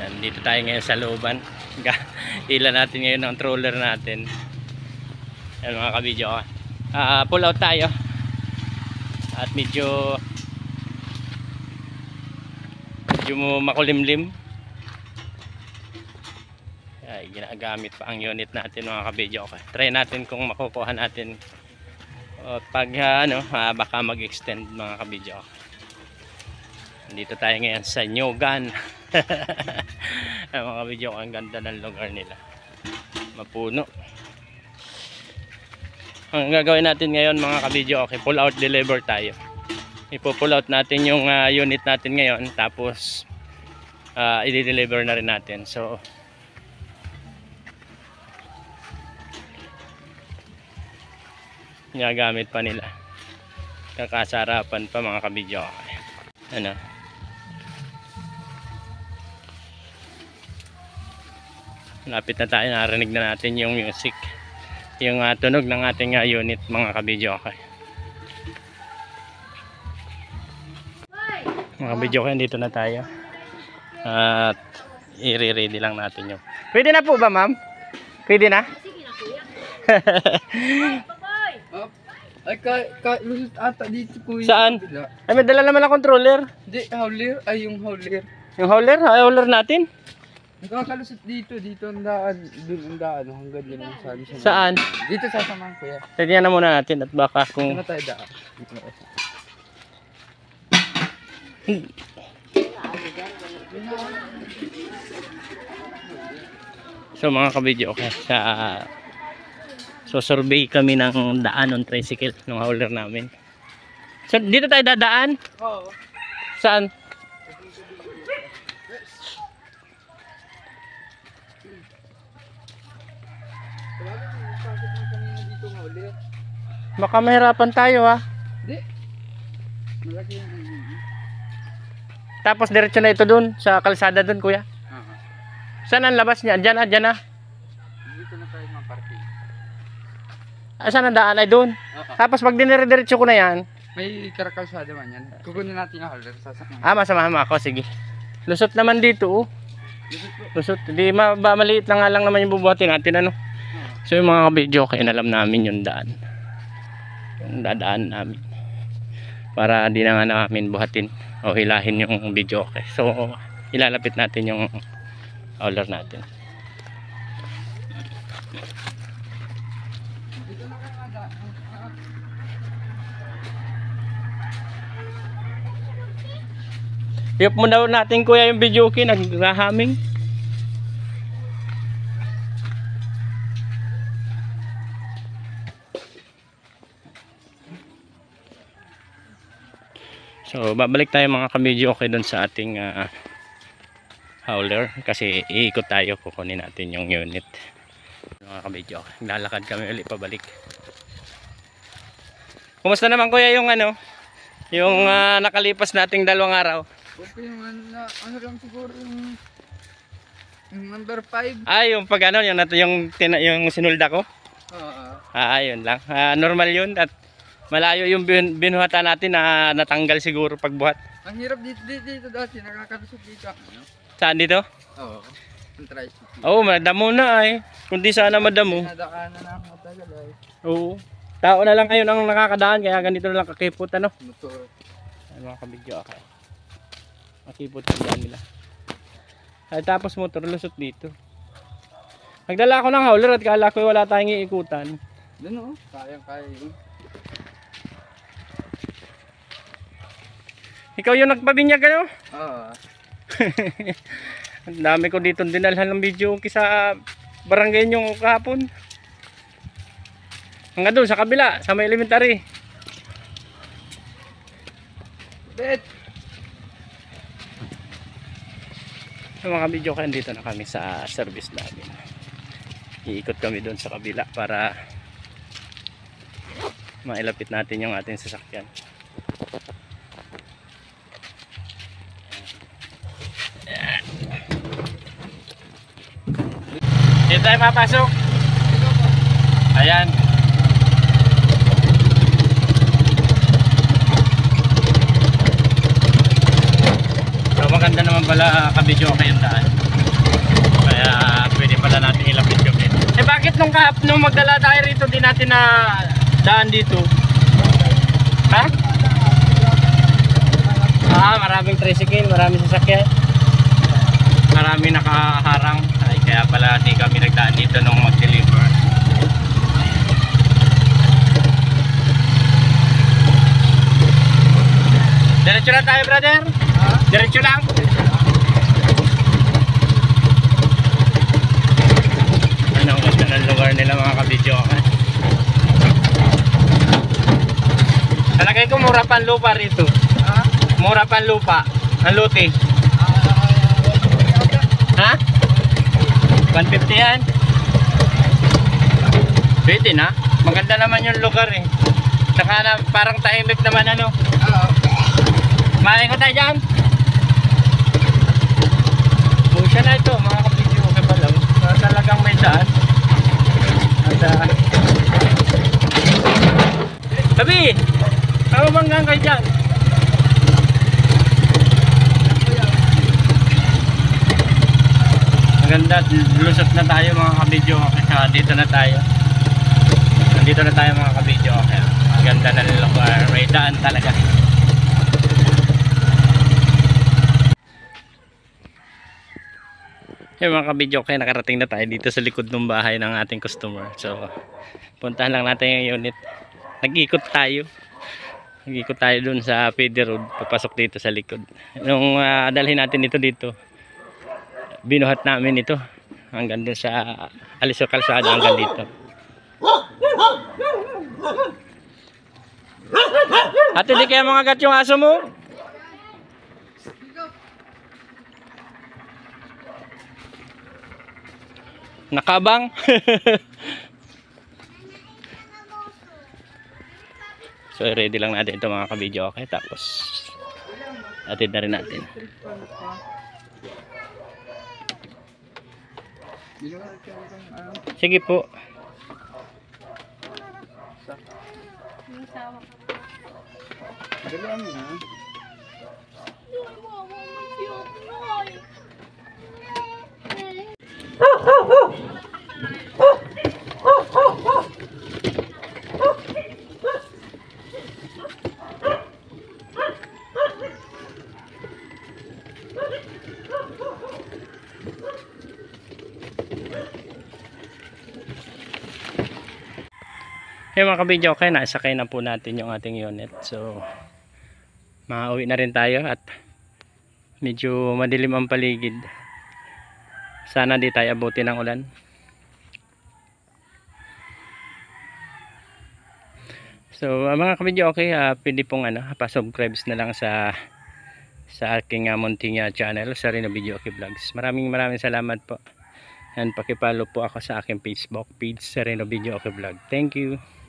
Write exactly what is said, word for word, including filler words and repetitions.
Ayan, dito tayo ngayon sa looban. Ila natin ngayon ang troller natin. Ayan mga kabidyo. Uh, pull out tayo. At medyo medyo makulimlim. Ay, ginagamit pa ang unit natin mga kabidyo. Okay. Try natin kung makukuha natin. O, pag uh, ano, uh, baka mag-extend mga kabidyo. Dito tayo ngayon sa Nyogan. Ay, mga kabidyo, ang ganda ng lugar nila. Mapuno. Ang gagawin natin ngayon mga kabidyo, okay, pull out deliver tayo. Ipo-pull out natin yung uh, unit natin ngayon, tapos uh, i-deliver na rin natin. So ginagamit pa nila, kakasarapan pa mga kabidyo. Okay. Ano, lapit na tayo, narinig na natin yung music, yung uh, tunog ng ating uh, unit mga kabidyo. Okay. Mga kabidyo, okay, dito na tayo at i-ready lang natin yung. Pwede na po ba ma'am? Pwede na? Sige na kuya. Ay, ka, ka, lusot ata dito kuya. Saan? Ay, may dala naman ang controller. Hindi, howler. Ay, yung howler. Yung hauler, hauler natin. Nakakalusot dito, dito ang daan. Doon ang daan, hanggang doon ang saan. Saan? Dito sa samahan kuya. Tignan na muna natin at baka kung Ano tayo daan? Dito na tayo. so mga kabidyo, okay, sa so survey kami ng daan ng tricycle ng hauler namin. So dito tayo dadaan? Oo. Saan? Baka mahirapan tayo ha. Hindi. Malaki yung... Tapos diretso na ito dun sa kalsada dun kuya. Aha. Saan ang labas niya? Diyan na, diyan na. Dito na tayo mga parking. Ah, saan ang daan ay dun? Oo. Tapos pag dinire-diretso ko na yan, May karakalsada man yan. Kukunin natin yung howler. Sasakyan. ah, masamahan mo ako, sige. Lusot naman dito oh. Dito po. Lusot, di ma ba, maliit na nga lang naman yung bubuhatin natin ano. So yung mga kabidyo, kaya alam namin yung daan, yung dadaan namin, para di na nga namin buhatin o hilahin yung video. Okay, so ilalapit natin yung hauler natin. Tiyop mo daw natin kuya yung video okay, nagrahaming. So babalik tayo mga kabidyo okay doon sa ating uh, hauler kasi iikot tayo, kukunin natin yung unit mga kabidyo. Lalakad kami ulit pabalik. Kumusta naman kuya yung ano, yung uh, nakalipas nating dalawang araw? Okay naman na, ano lang siguro yung, yung number five. Ah, yung pag ano, yung, yung, tina, yung sinulda ko? Oo. Ah, yun lang. Ah, normal yun at malayo yung bin, binuhatan natin na natanggal siguro pagbuhat. Ang hirap dito, dito, dito dati, nakakalusot dito. Ano? Saan dito? Oo. Ang tricycle. Oo, oh, madamo na ay. Kundi sana madamo. Nadaanan na ako matagal ay. Oo. Tao na lang ngayon ang nakakadaan kaya ganito na lang kakipot ano. Motor. Ay, mga kabidyo ako. Makipot yung daan nila. Ay, tapos motor lusot dito. Nagdala ako ng hauler at kala ko wala tayong iikutan. Doon o, kayang kaya yun. Ikaw yung nagpabinyag ano? Oo. Ang dami ko dito dinalhan ng video sa barangay nyo kahapon. Hanggang doon sa kabila, sa may elementary. Bet! So mga video kayo, dito na kami sa service namin. Iikot kami doon sa kabila para mailapit natin yung ating sasakyan. Dito tayo papasok. Ayan. So mga maganda naman pala kabidyo okay yung daan. Kaya pwede pala natin ilapit yung dito. Eh bakit nung kahap nung magdala tayo rito di natin na daan dito? Ha? Ah, maraming tricycle, maraming sasakyan. Maraming nakaharang. Ay, kaya pala di kami nagdaan dito nung mag-deliver. Diretso lang tayo, brother? Diretso lang? Ano ang ganda ng lugar nila mga kabidyo. Talagay ko mura pan lupa rito. Mura pan lupa. Ang luti. Ha? one fifty yan? Pwede na. Maganda naman yung lugar eh. Saka na parang tahimik naman ano. Maikot tayo dyan. Busya na ito mga kapityo. Okay pa lang. Uh, talagang may daan. At uh, sabi, kamabanggang kayo dyan. Maganda, lusot na tayo mga kabidyo. Okay, dito na tayo. Nandito na tayo mga kabidyo. Okay, maganda na lugar. May daan talaga. Yung mga kabidyo, okay, nakarating na tayo dito sa likod ng bahay ng ating customer. So, puntahan lang natin yung unit. Nag-ikot tayo. Nag-ikot tayo dun sa P D Road. Papasok dito sa likod. Nung uh, dalhin natin ito dito, binuhat namin ito. Hanggang dun sa Alisal Kalsada hanggang dito. At hindi kaya mga gat yung aso mo? Nakabang. So ready lang natin ito mga kabidyo. Okay, tapos atid na rin natin. Sige po. Dalawa mo na. Hey mga kabidyo, okay, naisakay na po natin yung ating unit. So mauwi na rin tayo at medyo madilim ang paligid. Sana di tayo abutin ng ulan. So uh, mga kabidyo, okay, uh, pwede pong ano, pa-subscribe na lang sa sa aking uh, munting uh, channel, sa Reno Videoke Vlogs. Maraming maraming salamat po. And paki-follow po ako sa aking Facebook page, sa Reno Videoke Vlog. Thank you.